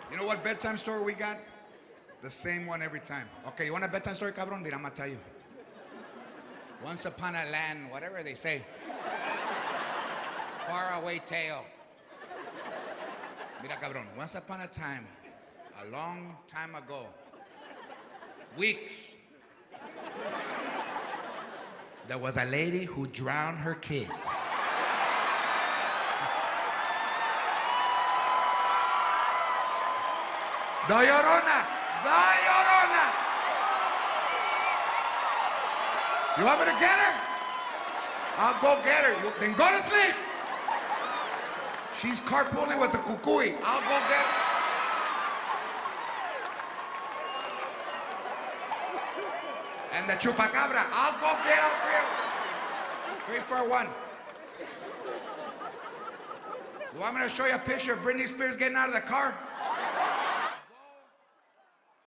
You know what bedtime story we got? The same one every time. Okay, you want a bedtime story, cabrón? Mira, I'm gonna tell you. Once upon a land, whatever they say. Far away tale. Mira, cabrón. Once upon a time, a long time ago, weeks, there was a lady who drowned her kids. La Llorona! La Llorona! You want me to get her? I'll go get her. Then go to sleep. She's carpooling with the cucuy. I'll go get her. And the chupacabra. I'll go get her. 3 for 1. You want me to show you a picture of Britney Spears getting out of the car?